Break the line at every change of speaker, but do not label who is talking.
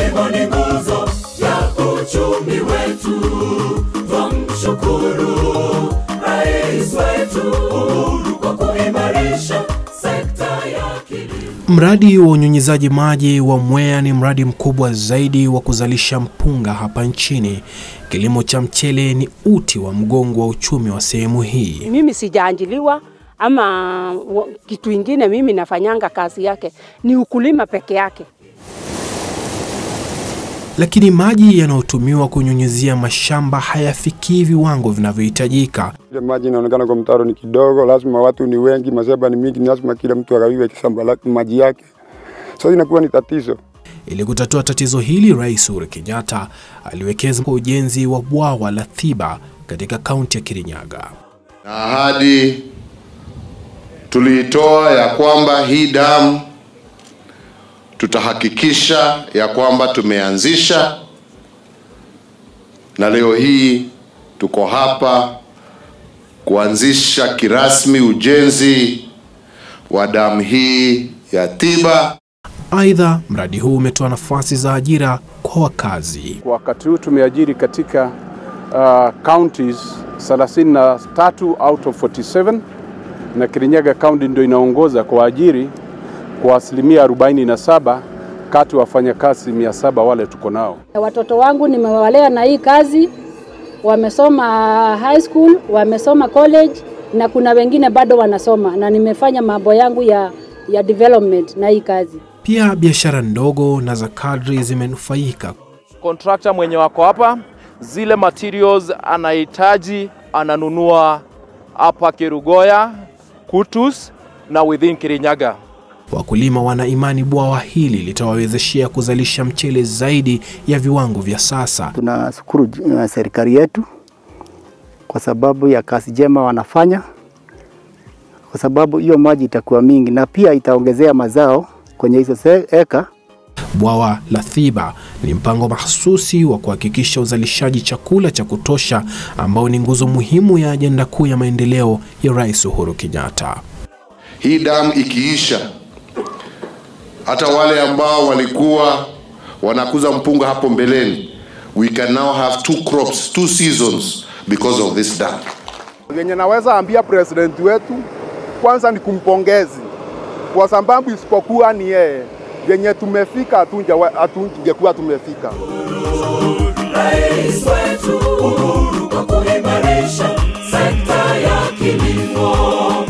Kilimo ni nguzo ya uchumi wetu. Tumshukuru Rais wetu Uhuru kwa kuimarisha sekta ya kilimo.
Mradi wa unyunyizaji maji wa Mwea ni mradi mkubwa zaidi wa kuzalisha mpunga hapa nchini. Kilimo cha mchele ni uti wa mgongo wa uchumi wa sehemu hii.
Mimi sijaajiliwa ama kitu kingine, mimi nafanyanga kazi yake ni ukulima peke yake.
Lakini maji yanayotumiwa kunyunyizia mashamba hayafikii viwango vinavyohitajika.
Ile maji inaonekana kwa mtaro ni kidogo, lazima watu ni wengi, mashamba ni mingi, lazima kila mtu agawiwe shamba lake maji yake. Sasa inakuwa ni tatizo.
Ili kutatua tatizo hili, Rais Uhuru Kenyatta aliwekeza kwa ujenzi wa bwawa la Thiba katika kaunti ya Kirinyaga.
Na ahadi tuliitoa ya kwamba hii damu tutahakikisha ya kwamba tumeanzisha, na leo hii tuko hapa kuanzisha kirasmi ujenzi wa damu hii ya Thiba.
Aidha, mradi huu umetoa nafasi za ajira kwa wakazi.
Kwa wakati huu tumeajiri katika counties 33 out of 47, na Kirinyaga County ndio inaongoza kwa ajiri kwa asilimia 47 kati wafanyakazi 700 wale tuko nao.
Watoto wangu nimewalea na hii kazi, wamesoma high school, wamesoma college, na kuna wengine bado wanasoma, na nimefanya mambo yangu ya development na hii kazi.
Pia biashara ndogo na za kadri zimenufaika.
Contractor mwenye wako hapa, zile materials anahitaji ananunua hapa Kerugoya, Kutus na within Kirinyaga.
Wakulima wana imani bwawa hili litawawezeshea kuzalisha mchele zaidi ya viwango vya sasa.
Tunashukuru serikali yetu kwa sababu ya kazi njema wanafanya, kwa sababu hiyo maji itakuwa mingi na pia itaongezea mazao kwenye hizo eka.
Bwawa la Thiba ni mpango mahsusi wa kuhakikisha uzalishaji chakula cha kutosha, ambao ni nguzo muhimu ya ajenda kuu ya maendeleo ya Rais Uhuru Kenyatta.
Hii damu ikiisha, hata wale ambao walikuwa wanakuza mpunga hapo mbeleni, we can now have 2 crops, 2 seasons because of this dam.
Yenye naweza ambia president wetu, kwanza ni kumpongezi kwa sababu isipokuwa ni yeye, yenye tumefika hatungekuwa tumefika.
Rais wetu Uhuru kwa kuimarisha sekta ya kilimo.